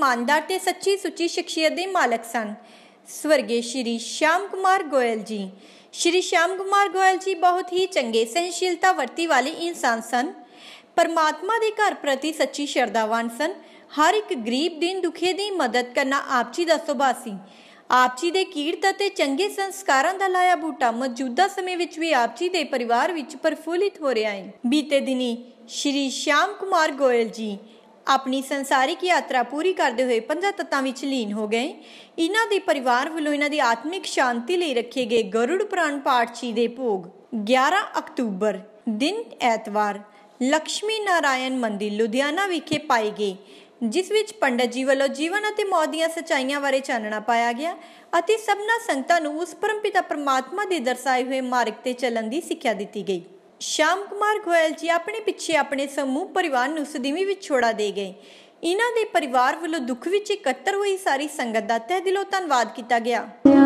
ईमानदार ते सच्ची सुची शख्सियत के मालक सन। स्वर्गीय श्री श्याम कुमार गोयल जी। श्री श्याम कुमार गोयल जी बहुत ही चंगे सहनशीलता वर्ती वाले इंसान सन। परमात्मा के घर प्रति सच्ची श्रद्धावान सन। हर एक गरीब दीन दुखिया की मदद करना आप जी का सुभाव सी। आप जी के कीर्त ते चंगे संस्कारों का लाया बूटा मौजूदा समय विच भी आप जी के परिवार विच प्रफुल्लित हो रहा है। बीते दिनी श्री श्याम कुमार गोयल जी अपनी संसारिक यात्रा पूरी करते हुए 5 तत्तां विच लीन हो गए। इन्हां दे परिवार वालों इन्हां दी आत्मिक शांति लई रखे गए गरुड़ पुराण पाठ जी दे भोग 11 अक्तूबर दिन ऐतवार लक्ष्मी नारायण मंदिर लुधियाना विखे पाए गए, जिस विच पंडित जी वालों जीवन और मौत दी सच्चाइयां बारे चानना पाया गया और सबना संगतां नूं उस परमपिता परमात्मा के दर्शाए हुए मार्ग ते चलन की सिक्ख्या दी गई। श्याम कुमार गोयल जी अपने पिछे अपने समूह परिवार नूं सदीवी विच छोड़ा दे गए। इन्हां दे परिवार वालों दुख विच इकट्ठर हुई सारी संगत दा तहे दिलों धन्नवाद किया गया।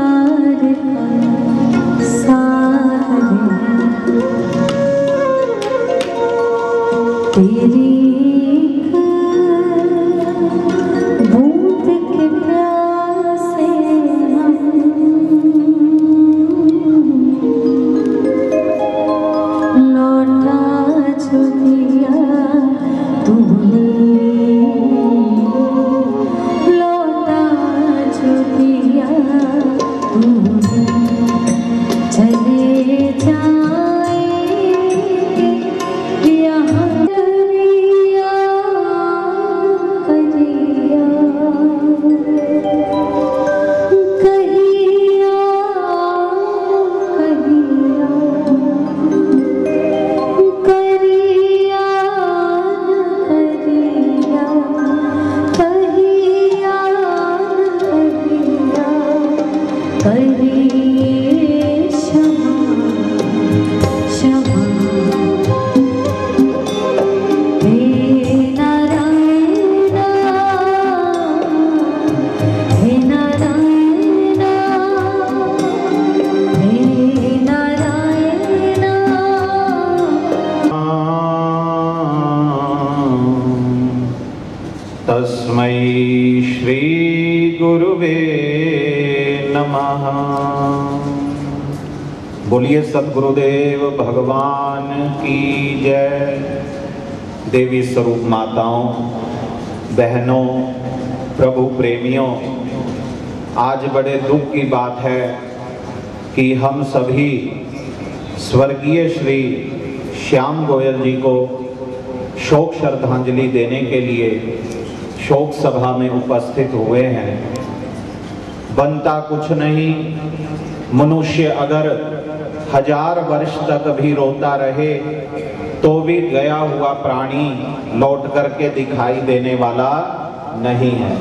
तस्मै श्री गुरुवे नमः। बोलिए सद्गुरुदेव भगवान की जय। देवी स्वरूप माताओं, बहनों, प्रभु प्रेमियों, आज बड़े दुख की बात है कि हम सभी स्वर्गीय श्री श्याम गोयल जी को शोक श्रद्धांजलि देने के लिए शोक सभा में उपस्थित हुए हैं। बनता कुछ नहीं, मनुष्य अगर 1000 वर्ष तक भी रोता रहे तो भी गया हुआ प्राणी लौट करके दिखाई देने वाला नहीं है।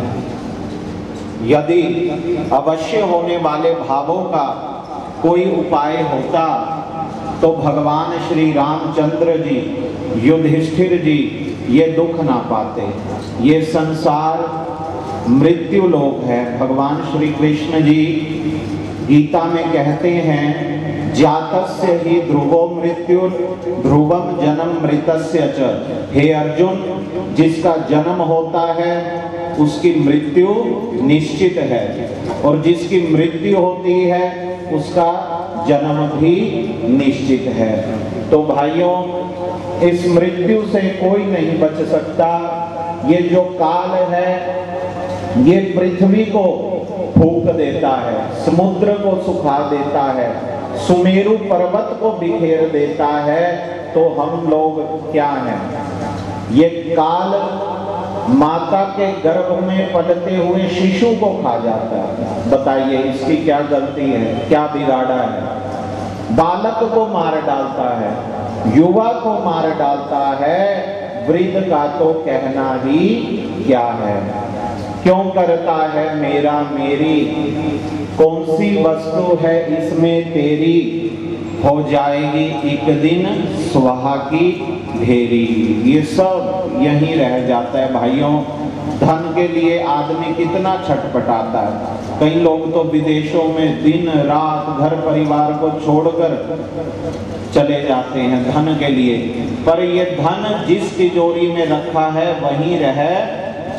यदि अवश्य होने वाले भावों का कोई उपाय होता तो भगवान श्री रामचंद्र जी, युधिष्ठिर जी ये दुख ना पाते। ये संसार मृत्यु लोक है। भगवान श्री कृष्ण जी गीता में कहते हैं, जातस्य ही ध्रुवो मृत्यु ध्रुवम जन्म मृतस्य च। हे अर्जुन, जिसका जन्म होता है उसकी मृत्यु निश्चित है, और जिसकी मृत्यु होती है उसका जन्म भी निश्चित है। तो भाइयों, इस मृत्यु से कोई नहीं बच सकता। ये जो काल है ये पृथ्वी को फूंक देता है, समुद्र को सुखा देता है, सुमेरु पर्वत को बिखेर देता है। तो हम लोग क्या हैं? ये काल माता के गर्भ में पलते हुए शिशु को खा जाता है। बताइए इसकी क्या गलती है, क्या बिगाड़ा है? बालक को मार डालता है, युवा को मार डालता है, वृद्ध का तो कहना ही क्या है। क्यों करता है मेरा मेरी, कौन सी वस्तु है इसमें तेरी, हो जाएगी एक दिन स्वाहा की ढेरी। ये सब यहीं रह जाता है भाइयों। धन के लिए आदमी कितना छटपटाता है। कई लोग तो विदेशों में दिन रात घर परिवार को छोड़कर चले जाते हैं धन के लिए, पर ये धन जिस तिजोरी में रखा है वहीं रह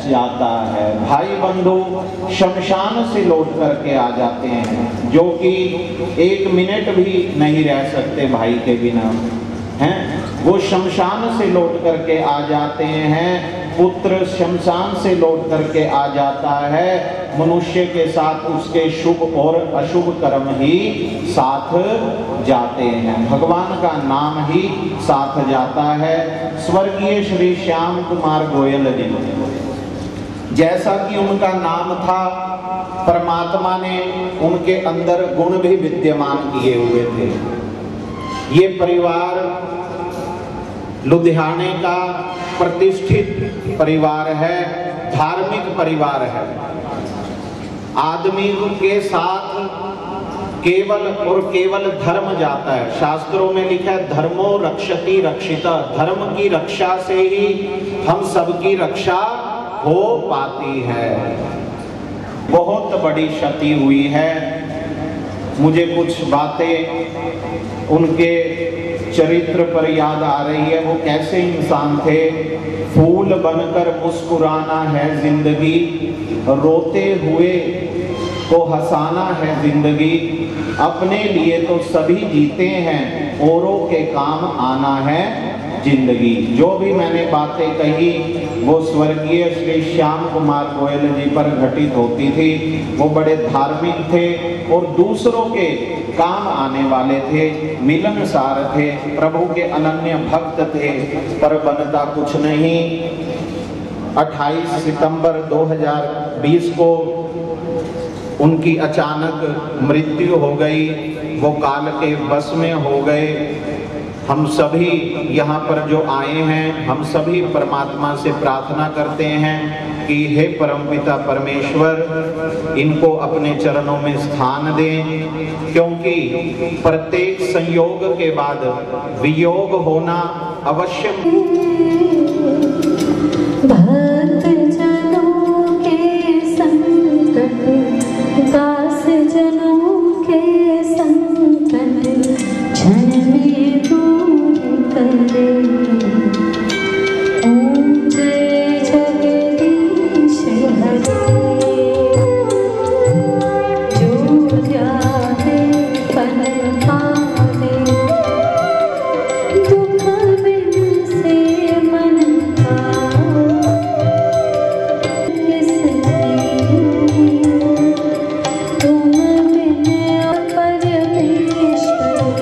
जाता है। भाई बंधु शमशान से लौट करके आ जाते हैं, जो कि 1 मिनट भी नहीं रह सकते भाई के बिना, हैं? वो शमशान से लौट करके आ जाते हैं। पुत्र शमशान से लौट करके आ जाता है। मनुष्य के साथ उसके शुभ और अशुभ कर्म ही साथ जाते हैं, भगवान का नाम ही साथ जाता है। स्वर्गीय श्री श्याम कुमार गोयल जी, जैसा कि उनका नाम था, परमात्मा ने उनके अंदर गुण भी विद्यमान किए हुए थे। ये परिवार लुधियाने का प्रतिष्ठित परिवार है, धार्मिक परिवार है। आदमी के साथ केवल और केवल धर्म जाता है। शास्त्रों में लिखा है धर्मो रक्षति रक्षिता, धर्म की रक्षा से ही हम सबकी रक्षा हो पाती है। बहुत बड़ी क्षति हुई है। मुझे कुछ बातें उनके चरित्र पर याद आ रही है। वो कैसे इंसान थे। फूल बनकर मुस्कुराना है जिंदगी, रोते हुए को हंसाना है जिंदगी, अपने लिए तो सभी जीते हैं, औरों के काम आना है जिंदगी। जो भी मैंने बातें कही वो स्वर्गीय श्री श्याम कुमार गोयल जी पर घटित होती थी। वो बड़े धार्मिक थे और दूसरों के काम आने वाले थे, मिलनसार थे, प्रभु के अनन्य भक्त थे, पर बनता कुछ नहीं। 28 सितंबर 2020 को उनकी अचानक मृत्यु हो गई। वो काल के वश में हो गए। हम सभी यहाँ पर जो आए हैं, हम सभी परमात्मा से प्रार्थना करते हैं कि हे परमपिता परमेश्वर, इनको अपने चरणों में स्थान दें, क्योंकि प्रत्येक संयोग के बाद वियोग होना अवश्य। भक्त जनों के संकट, दास जनों के संकट क्षण में दूर करे। ओम जय जगदीश हरे, जो ध्याते पल पावे, दुख बिन से मन का तुम बिन परमेश्वर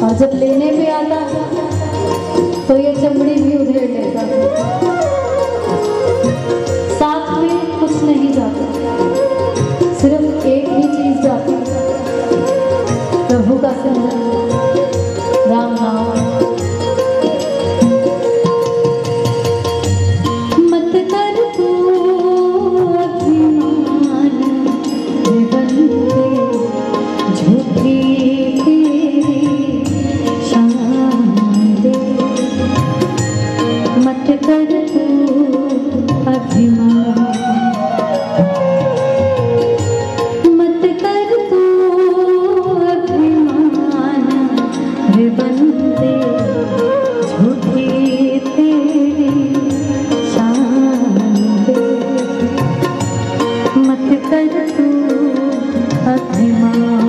और जब लेने पे आता तो ये चमड़ी भी उधेड़ लेता। साथ में कुछ नहीं जाता, सिर्फ एक ही चीज जाती, प्रभु का सिमरन, राम नाम। मत कर तू अभिमान बंदे, झूठी तेरी शान दे। मत कर तू अभिमान, मत कर तू अभिमान रे बंदे, झूठी तेरी शान दे। मत कर तू अभिमान।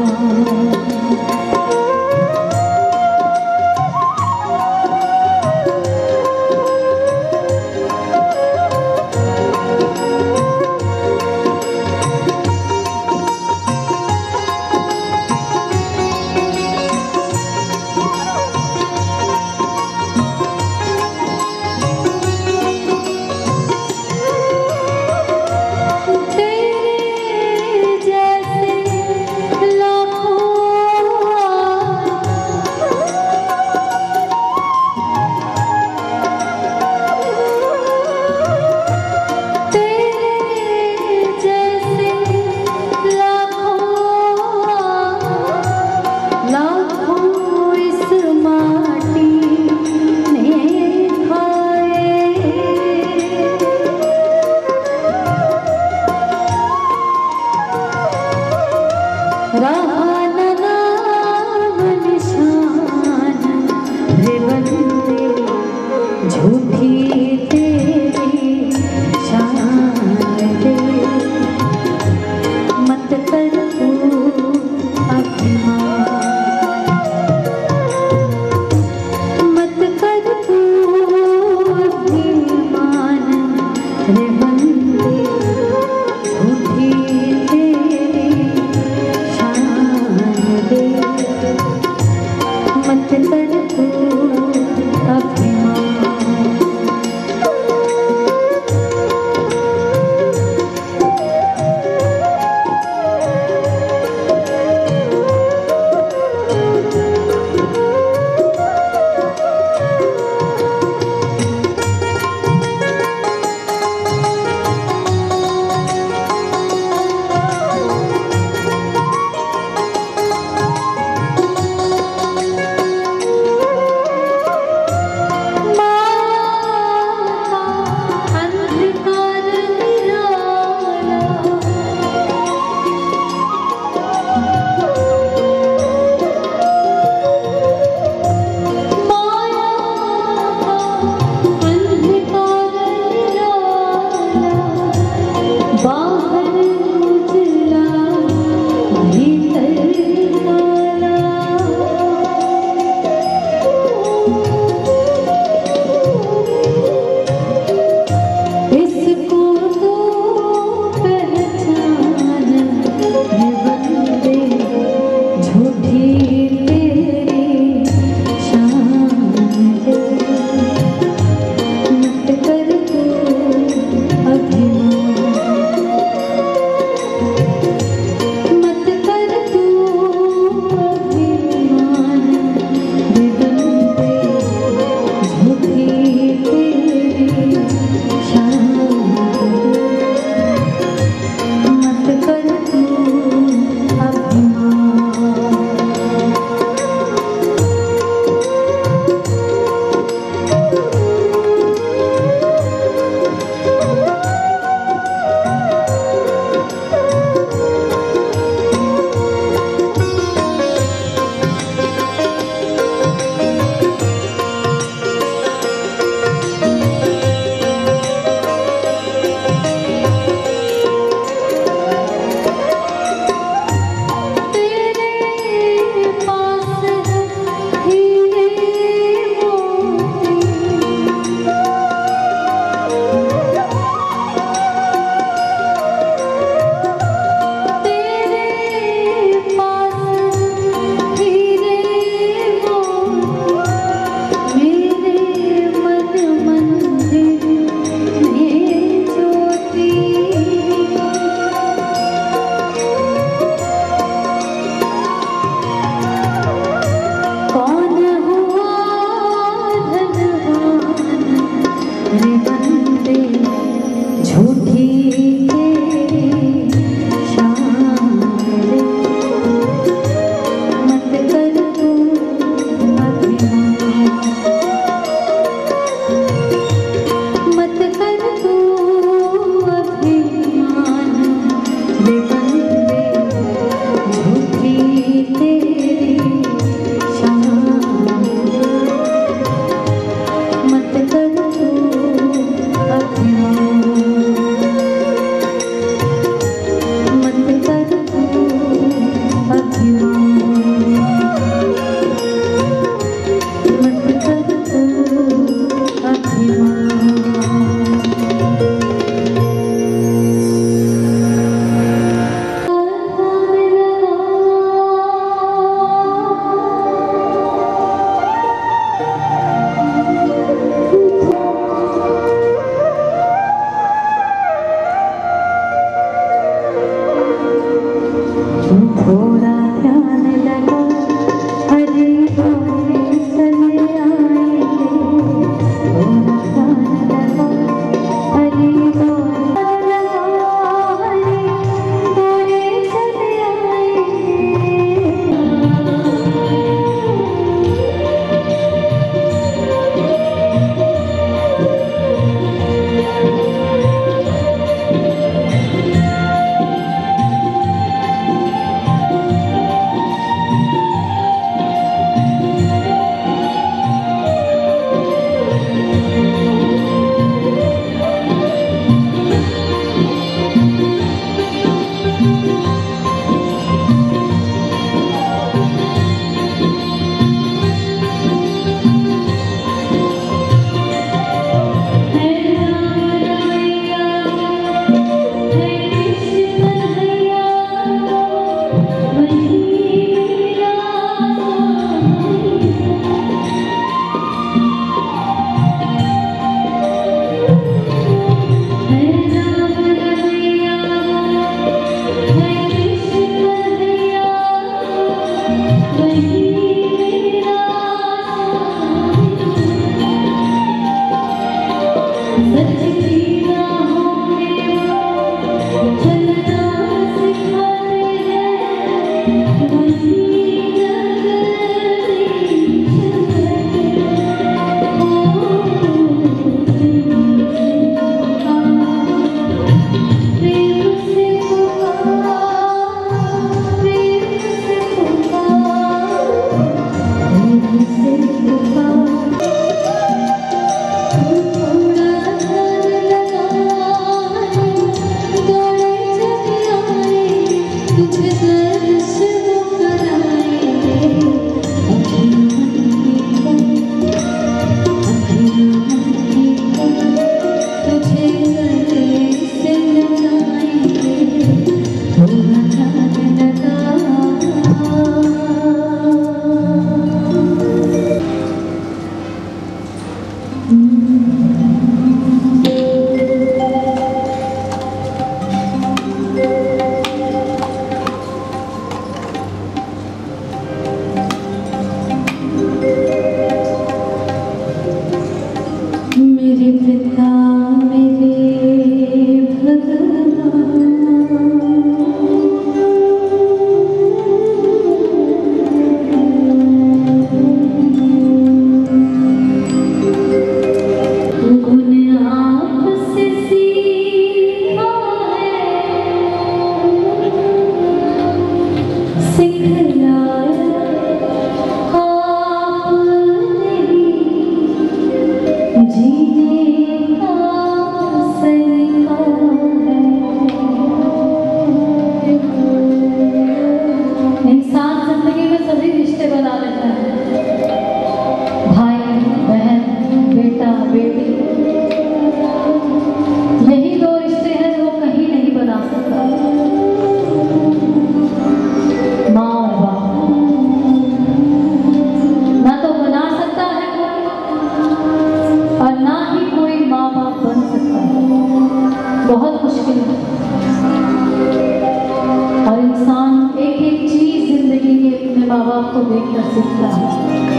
दिखता है।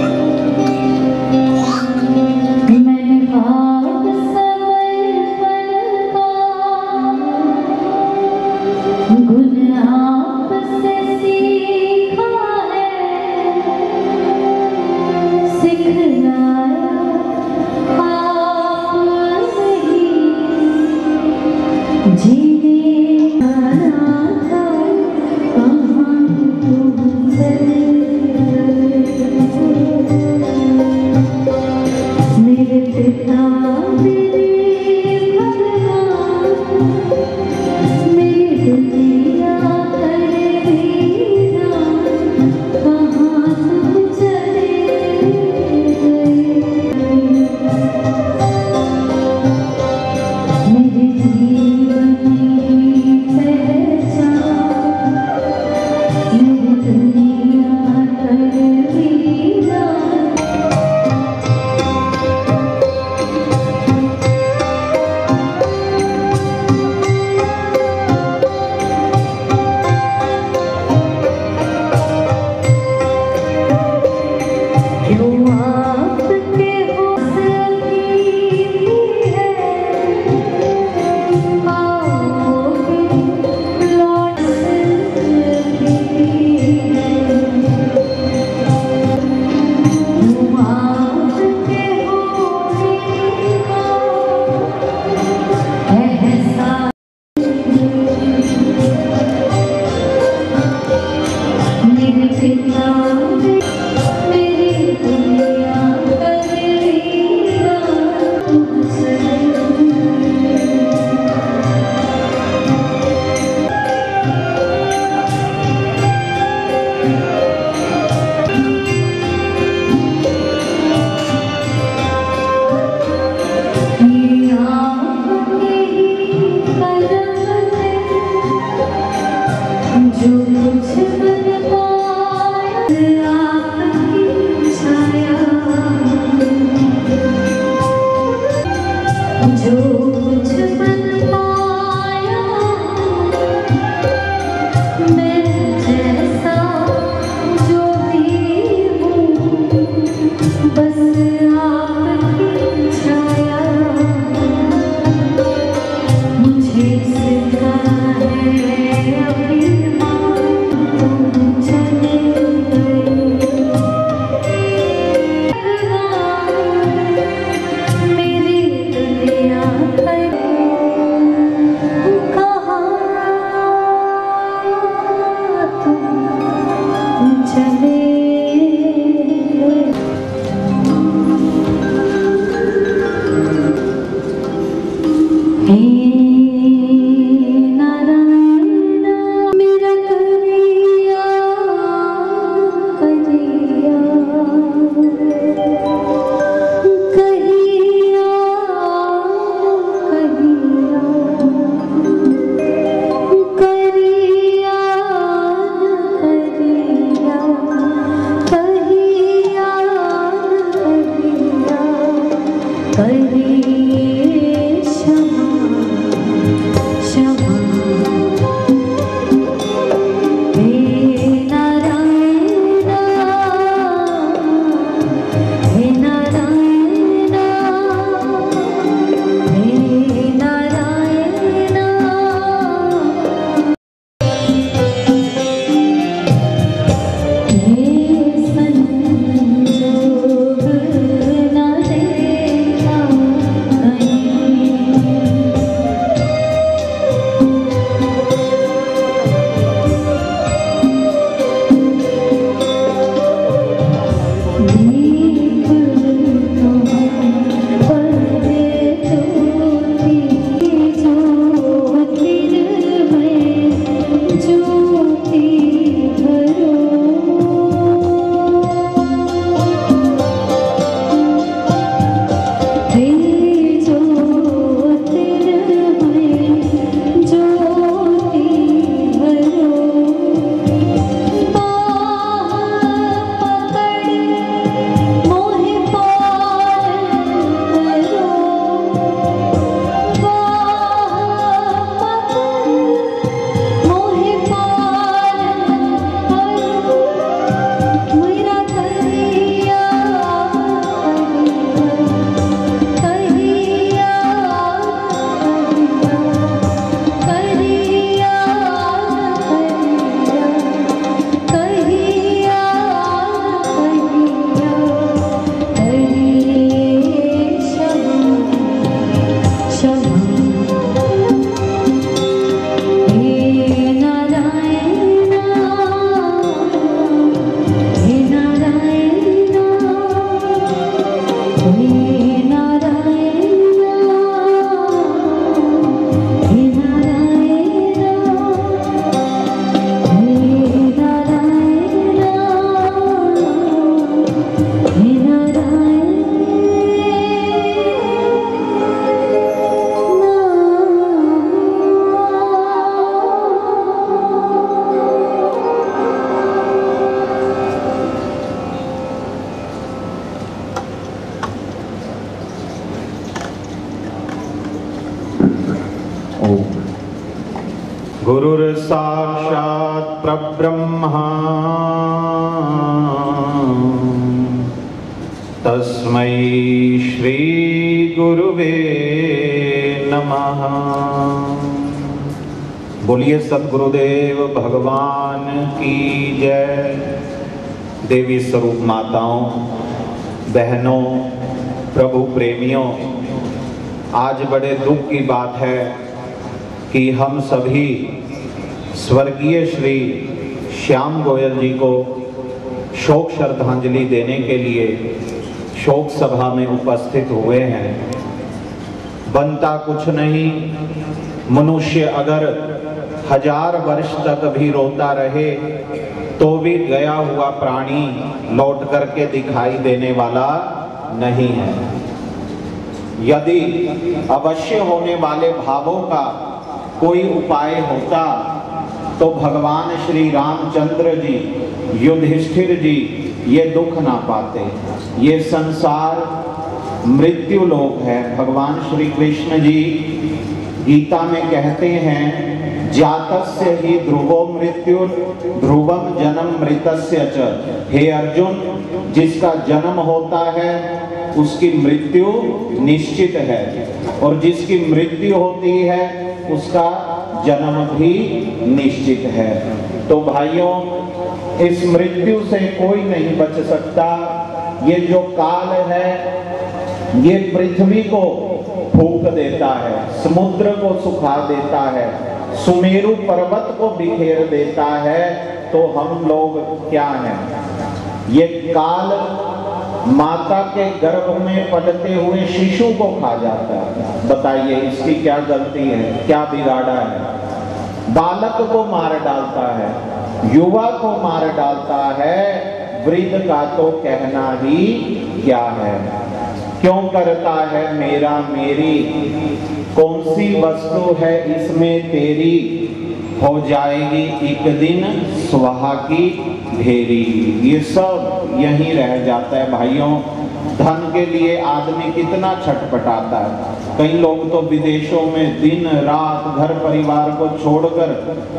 मैंने भाव समर्पण का गुण आपसे सीखा है, सिखलाया आप नहीं, जीने आना था कहाँ तुम चले मेरे पिता मेरे भगवान, मेरी दुनिया कर दीना, कहाँ तुम चले मेरे जीवन की पहचान, मेरी दुनिया कर दीना। क्यों आपके हौसले है, आओगे लौट सकती है। क्यों आपके होने का एहसास मेरे पिता मेरी दुनिया कर दीना, तुम चले ये आपके ही कदम है, जो कुछ बन पाया आपकी छाया, जो कुछ बन पाया मैं जैसा जो भी हूँ, बस आपकी छाया, मुझे सिखा है अभिमान, तुम चले भगवान, मेरी दुनिया पर कहाँ तुम चले। हे नारायण मेरा करिया करिया कहिया कहिया करिया करिया कहिया करिया करिए क्षमा क्षमा। हे नारायण हे नारायण हे नारायण हे संजोग न देखा गुरुर्साक्षात् परब्रह्मा तस्मै श्री गुरुवे नमः। बोलिए सद्गुरुदेव भगवान की जय। देवी स्वरूप माताओं, बहनों, प्रभु प्रेमियों, आज बड़े दुख की बात है कि हम सभी स्वर्गीय श्री श्याम गोयल जी को शोक श्रद्धांजलि देने के लिए शोक सभा में उपस्थित हुए हैं। बनता कुछ नहीं, मनुष्य अगर 1000 वर्ष तक भी रोता रहे तो भी गया हुआ प्राणी लौट करके दिखाई देने वाला नहीं है। यदि अवश्य होने वाले भावों का कोई उपाय होता तो भगवान श्री रामचंद्र जी, युधिष्ठिर जी ये दुख ना पाते। ये संसार मृत्यु लोक है। भगवान श्री कृष्ण जी गीता में कहते हैं, जातस्य ही ध्रुवो मृत्यु ध्रुवम जन्म मृतस्य च। हे अर्जुन, जिसका जन्म होता है उसकी मृत्यु निश्चित है, और जिसकी मृत्यु होती है उसका जन्म भी निश्चित है। तो भाइयों, इस मृत्यु से कोई नहीं बच सकता। ये जो काल है ये पृथ्वी को फूंक देता है, समुद्र को सुखा देता है, सुमेरु पर्वत को बिखेर देता है। तो हम लोग क्या हैं? ये काल माता के गर्भ में पलते हुए शिशु को खा जाता है। बताइए इसकी क्या गलती है, क्या बिगाड़ा है? बालक को मार डालता है, युवा को मार डालता है, वृद्ध का तो कहना ही क्या है। क्यों करता है मेरा मेरी, कौन सी वस्तु है इसमें तेरी, हो जाएगी एक दिन स्वाहा की ढेरी। ये सब यहीं रह जाता है भाइयों। धन के लिए आदमी कितना छटपटाता है। कई लोग तो विदेशों में दिन रात घर परिवार को छोड़कर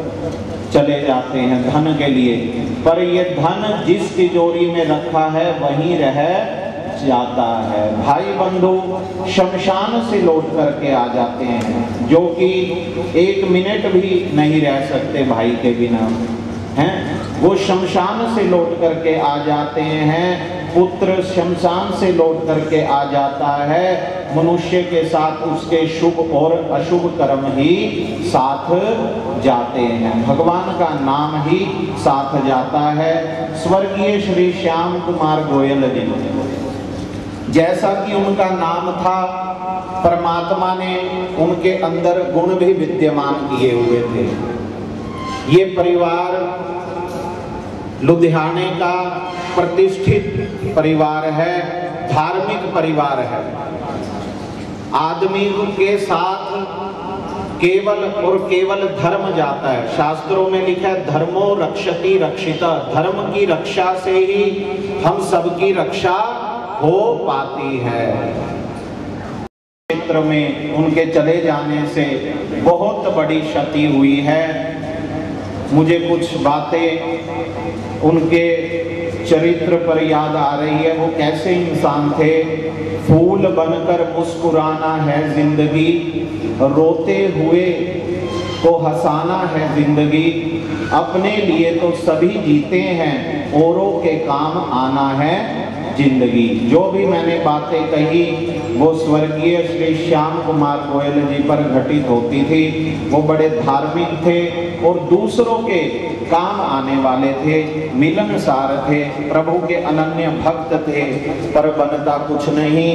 चले जाते हैं धन के लिए, पर ये धन जिस तिजोरी में रखा है वहीं रह जाता है। भाई बंधु शमशान से लौट करके आ जाते हैं, जो कि 1 मिनट भी नहीं रह सकते भाई के बिना, हैं? वो शमशान से लौट करके आ जाते हैं। पुत्र शमशान से लौट करके आ जाता है। मनुष्य के साथ उसके शुभ और अशुभ कर्म ही साथ जाते हैं, भगवान का नाम ही साथ जाता है। स्वर्गीय श्री श्याम कुमार गोयल जी, जैसा कि उनका नाम था, परमात्मा ने उनके अंदर गुण भी विद्यमान किए हुए थे। ये परिवार लुधियाने का प्रतिष्ठित परिवार है, धार्मिक परिवार है। आदमी के साथ केवल और केवल धर्म जाता है। शास्त्रों में लिखा है, धर्मो रक्षति रक्षिता। धर्म की रक्षा से ही हम सबकी रक्षा हो पाती है। क्षेत्र में उनके चले जाने से बहुत बड़ी क्षति हुई है। मुझे कुछ बातें उनके चरित्र पर याद आ रही है। वो कैसे इंसान थे? फूल बनकर मुस्कुराना है जिंदगी, रोते हुए को हंसाना है जिंदगी। अपने लिए तो सभी जीते हैं, औरों के काम आना है जिंदगी। जो भी मैंने बातें कही वो स्वर्गीय श्री श्याम कुमार गोयल जी पर घटित होती थी। वो बड़े धार्मिक थे और दूसरों के काम आने वाले थे, मिलनसार थे, प्रभु के अनन्य भक्त थे, पर बनता कुछ नहीं।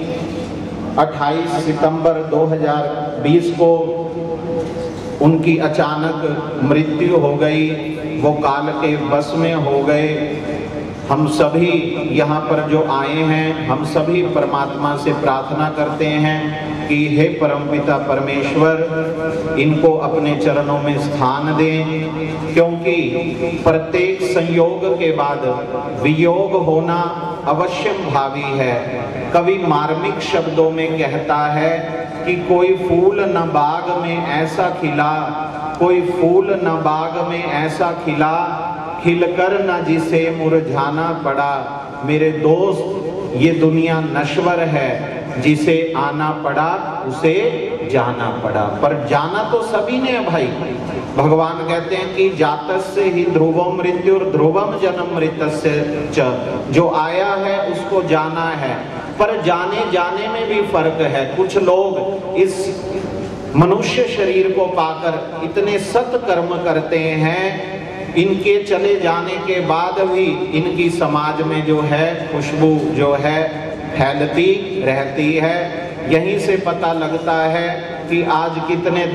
28 सितंबर 2020 को उनकी अचानक मृत्यु हो गई। वो काल के बस में हो गए। हम सभी यहाँ पर जो आए हैं, हम सभी परमात्मा से प्रार्थना करते हैं कि हे परमपिता परमेश्वर, इनको अपने चरणों में स्थान दें, क्योंकि प्रत्येक संयोग के बाद वियोग होना अवश्यम भावी है। कवि मार्मिक शब्दों में कहता है कि कोई फूल न बाग में ऐसा खिला कोई फूल न बाग में ऐसा खिला, खिलकर न जिसे मुरझाना पड़ा। मेरे दोस्त, ये दुनिया नश्वर है, जिसे आना पड़ा उसे जाना पड़ा। पर जाना तो सभी ने भाई। भगवान कहते हैं कि जातस्य ही ध्रुवम मृत्युर ध्रुवम जन्म मृतस्य च। जो आया है उसको जाना है, पर जाने जाने में भी फर्क है। कुछ लोग इस मनुष्य शरीर को पाकर इतने सत्कर्म करते हैं, इनके चले जाने के बाद भी इनकी समाज में जो है खुशबू जो है फैलती रहती है। यहीं से पता लगता है कि आज कितने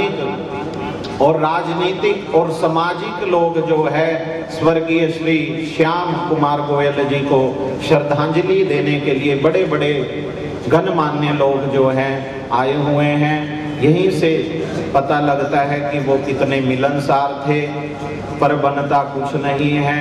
धार्मिक और राजनीतिक और सामाजिक लोग जो है स्वर्गीय श्री श्याम कुमार गोयल जी को श्रद्धांजलि देने के लिए बड़े बड़े गणमान्य लोग जो हैं आए हुए हैं। यहीं से पता लगता है कि वो कितने मिलनसार थे। पर बनता कुछ नहीं है,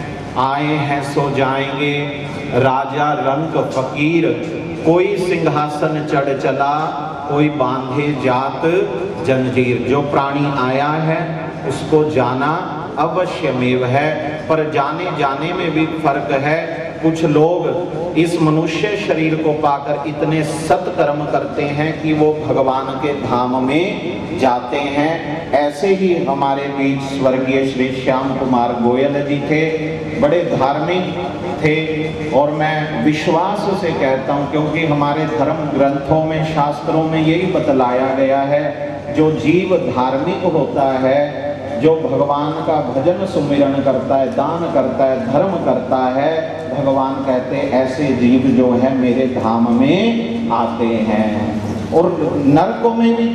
आए हैं सो जाएंगे, राजा रंक फकीर। कोई सिंहासन चढ़ चला, कोई बांधे जात जंजीर। जो प्राणी आया है उसको जाना अवश्यमेव है, पर जाने जाने में भी फर्क है। कुछ लोग इस मनुष्य शरीर को पाकर इतने सत्कर्म करते हैं कि वो भगवान के धाम में जाते हैं। ऐसे ही हमारे बीच स्वर्गीय श्री श्याम कुमार गोयल जी थे, बड़े धार्मिक थे। और मैं विश्वास से कहता हूँ, क्योंकि हमारे धर्म ग्रंथों में शास्त्रों में यही बतलाया गया है, जो जीव धार्मिक होता है, जो भगवान का भजन सुमिरन करता है, दान करता है, धर्म करता है, भगवान कहते हैं ऐसे जीव जो है मेरे धाम में आते हैं। और नरकों में भी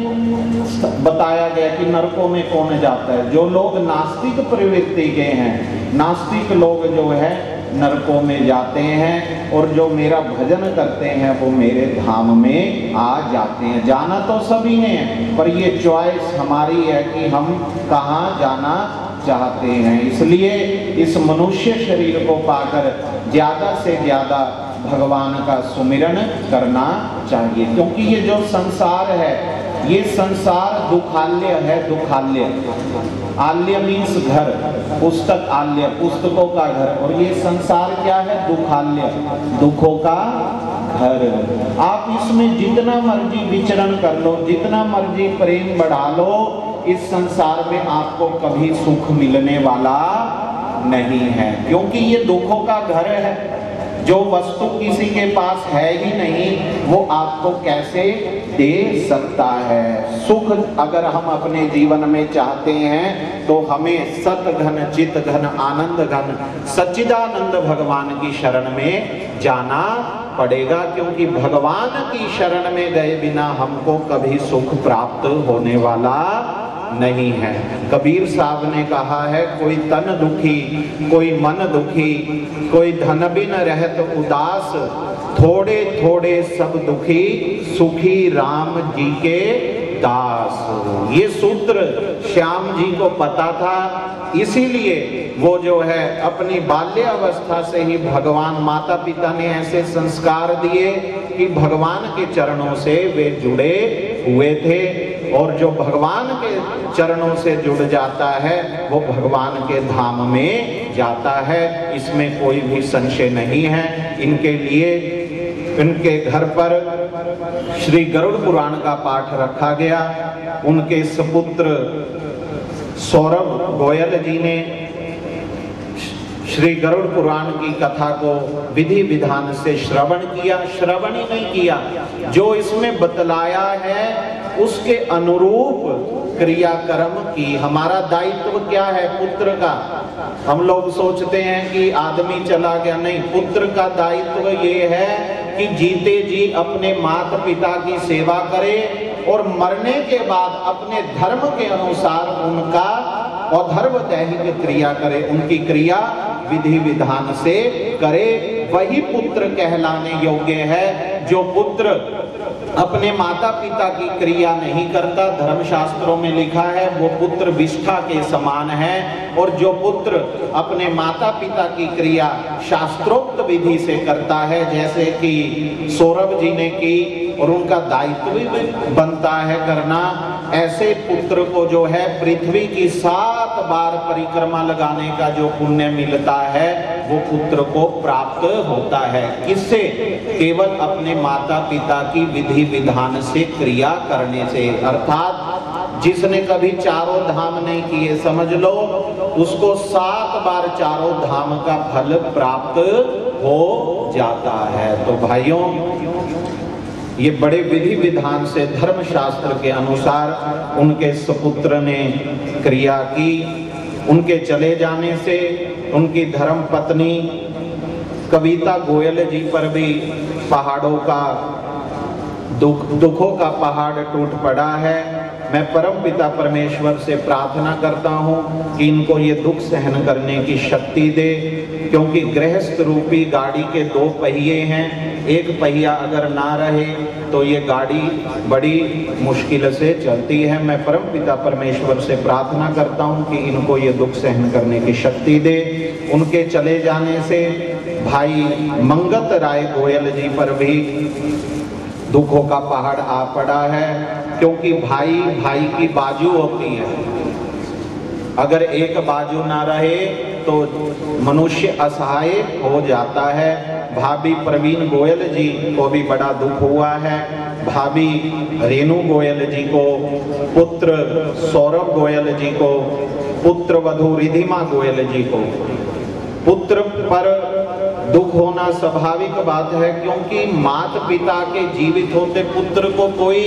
बताया गया कि नरकों में कौन जाता है। जो लोग नास्तिक प्रवृत्ति के हैं, नास्तिक लोग जो है नरकों में जाते हैं, और जो मेरा भजन करते हैं वो मेरे धाम में आ जाते हैं। जाना तो सभी ने है, पर ये चॉइस हमारी है कि हम कहाँ जाना चाहते हैं। इसलिए इस मनुष्य शरीर को पाकर ज्यादा से ज्यादा भगवान का सुमिरन करना चाहिए, क्योंकि ये जो संसार है, ये संसार दुखाल्य है। दुखाल्य, आल्य मीन्स घर, पुस्तक आल्य, पुस्तकों का घर, और ये संसार क्या है? दुखाल्य, दुखों का घर। आप इसमें जितना मर्जी विचरण कर लो, जितना मर्जी प्रेम बढ़ा लो, इस संसार में आपको कभी सुख मिलने वाला नहीं है, क्योंकि ये दुखों का घर है। जो वस्तु किसी के पास है ही नहीं, वो आपको कैसे दे सकता है? सुख अगर हम अपने जीवन में चाहते हैं तो हमें सत घन चित घन आनंद घन सच्चिदानंद भगवान की शरण में जाना पड़ेगा, क्योंकि भगवान की शरण में गए बिना हमको कभी सुख प्राप्त होने वाला नहीं है। कबीर साहब ने कहा है, कोई तन दुखी, कोई मन दुखी, कोई धन बिन रहत उदास, थोड़े थोड़े सब दुखी, सुखी राम जी के दास। ये सूत्र श्याम जी को पता था, इसीलिए वो जो है अपनी बाल्य अवस्था से ही भगवान माता पिता ने ऐसे संस्कार दिए कि भगवान के चरणों से वे जुड़े हुए थे। और जो भगवान के चरणों से जुड़ जाता है वो भगवान के धाम में जाता है, इसमें कोई भी संशय नहीं है। इनके लिए इनके घर पर श्री गरुड़ पुराण का पाठ रखा गया। उनके सपुत्र सौरभ गोयल जी ने श्री गरुड़ पुराण की कथा को विधि विधान से श्रवण किया। श्रवण ही नहीं किया, जो इसमें बतलाया है उसके अनुरूप क्रियाकर्म की। हमारा दायित्व क्या है पुत्र का? हम लोग सोचते हैं कि आदमी चला गया, नहीं, पुत्र का दायित्व ये है कि जीते जी अपने माता पिता की सेवा करे और मरने के बाद अपने धर्म के अनुसार उनका अधर्व दैहिक क्रिया करे, उनकी क्रिया विधि विधान से करे। वही पुत्र कहलाने योग्य है। जो पुत्र अपने माता पिता की क्रिया नहीं करता, धर्मशास्त्रों में लिखा है वो पुत्र विष्ठा के समान है। और जो पुत्र अपने माता पिता की क्रिया शास्त्रोक्त विधि से करता है, जैसे कि सौरभ जी ने की, और उनका दायित्व भी बनता है करना, ऐसे पुत्र को जो है पृथ्वी की 7 बार परिक्रमा लगाने का जो पुण्य मिलता है वो पुत्र को प्राप्त होता है। किससे? केवल अपने माता पिता की विधि विधान से क्रिया करने से। अर्थात जिसने कभी चारों धाम नहीं किए, समझ लो उसको 7 बार चारों धाम का फल प्राप्त हो जाता है। तो भाइयों, ये बड़े विधि विधान से धर्मशास्त्र के अनुसार उनके सुपुत्र ने क्रिया की। उनके चले जाने से उनकी धर्म पत्नी कविता गोयल जी पर भी पहाड़ों का दुखों का पहाड़ टूट पड़ा है। मैं परम पिता परमेश्वर से प्रार्थना करता हूँ कि इनको ये दुख सहन करने की शक्ति दे, क्योंकि गृहस्थ रूपी गाड़ी के 2 पहिए हैं। एक पहिया अगर ना रहे तो ये गाड़ी बड़ी मुश्किल से चलती है। मैं परम पिता परमेश्वर से प्रार्थना करता हूँ कि इनको ये दुख सहन करने की शक्ति दे। उनके चले जाने से भाई मंगत राय गोयल जी पर भी दुखों का पहाड़ आ पड़ा है, क्योंकि भाई भाई की बाजू होती है। अगर एक बाजू ना रहे तो मनुष्य असहाय हो जाता है। भाभी प्रवीण गोयल जी को भी बड़ा दुख हुआ है। भाभी रेणु गोयल जी को, पुत्र सौरभ गोयल जी को, पुत्र वधू रिधिमा गोयल जी को। पुत्र पर दुख होना स्वाभाविक बात है, क्योंकि माता पिता के जीवित होते पुत्र को कोई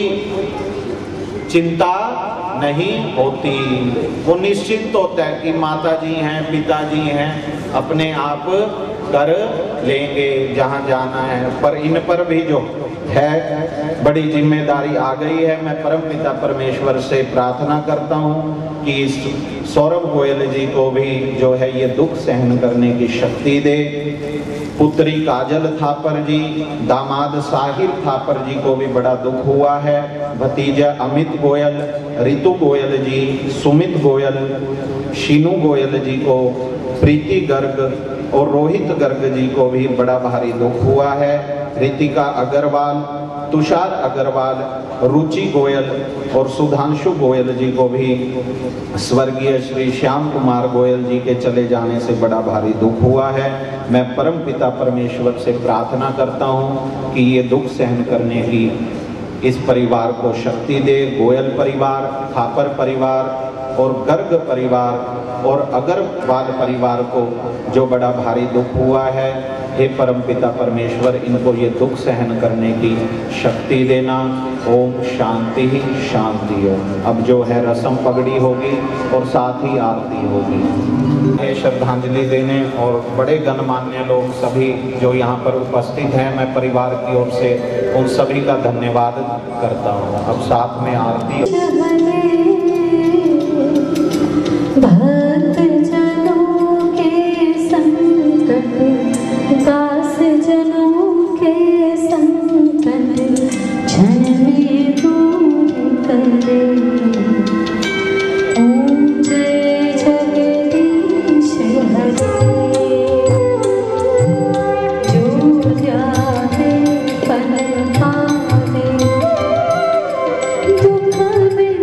चिंता नहीं होती। वो निश्चिंत होता है कि माता जी हैं, पिताजी हैं, अपने आप कर लेंगे जहाँ जाना है। पर इन पर भी जो है बड़ी जिम्मेदारी आ गई है। मैं परम पिता परमेश्वर से प्रार्थना करता हूँ कि इस सौरभ गोयल जी को भी जो है ये दुख सहन करने की शक्ति दे। पुत्री काजल थापर जी, दामाद साहिर थापर जी को भी बड़ा दुख हुआ है। भतीजा अमित गोयल, रितु गोयल जी, सुमित गोयल, शीनू गोयल जी को, प्रीति गर्ग और रोहित गर्ग जी को भी बड़ा भारी दुख हुआ है। रितिका अग्रवाल, तुषार अग्रवाल, रुचि गोयल और सुधांशु गोयल जी को भी स्वर्गीय श्री श्याम कुमार गोयल जी के चले जाने से बड़ा भारी दुख हुआ है। मैं परम पिता परमेश्वर से प्रार्थना करता हूँ कि ये दुख सहन करने की इस परिवार को शक्ति दे। गोयल परिवार, थापर परिवार और गर्ग परिवार और अग्रवाल परिवार को जो बड़ा भारी दुख हुआ है, हे परम पिता परमेश्वर इनको ये दुख सहन करने की शक्ति देना। ओम शांति ही शांति हो। अब जो है रस्म पगड़ी होगी और साथ ही आरती होगी। ये श्रद्धांजलि देने और बड़े गणमान्य लोग सभी जो यहाँ पर उपस्थित हैं, मैं परिवार की ओर से उन सभी का धन्यवाद करता हूँ। अब साथ में आरती। भक्त जनों के संकट, दास जनों के संकट क्षण में दूर करे। ओम जय जगदीश हरे, जो जाने पल पावे, दुख में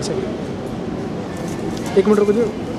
एक सेकंड, एक मिनट रुको जी।